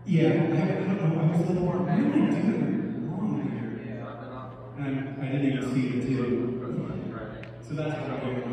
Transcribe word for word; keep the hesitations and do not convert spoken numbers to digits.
Yeah, I, I don't know. I was like, what am I doing wrong here? And I, I didn't even see it too. So that's what I'm doing.